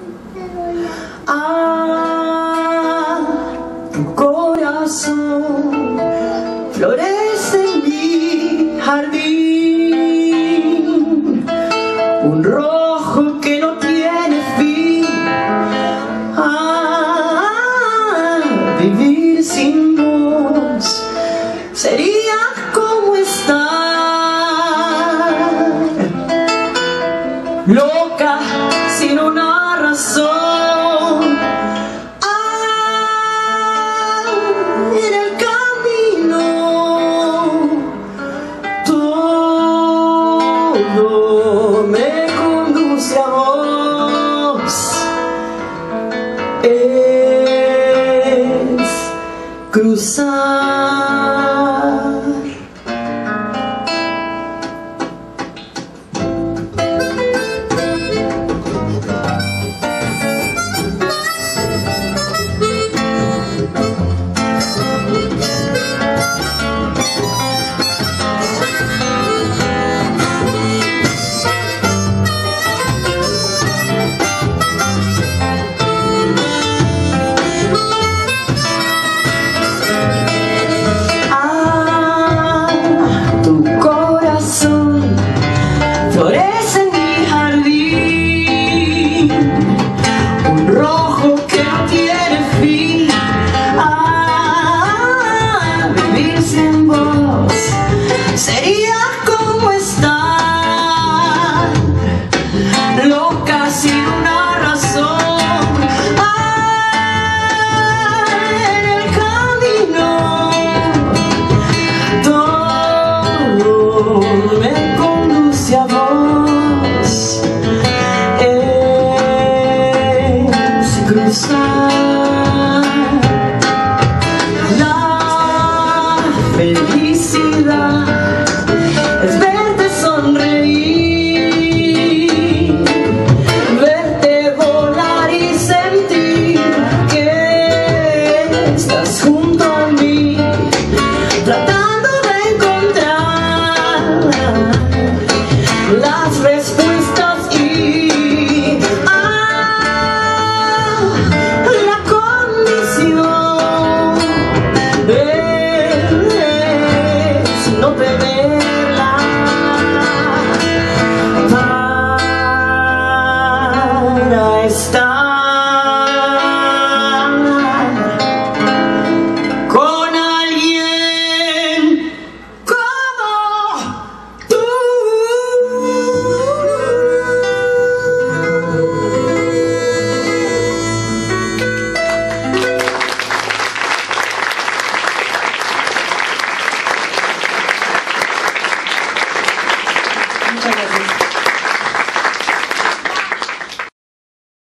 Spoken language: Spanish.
Tu corazón florece en mi jardín, un rojo que no tiene fin. Vivir sin vos sería como estar loca sin una razón. En el camino todo me conduce a vos. Es cruzar. Florece en mi jardín, un rojo que no tiene fin. Vivir sin vos sería como estar loca sin una razón. En el camino todo me conduce a vos. Es cruzar.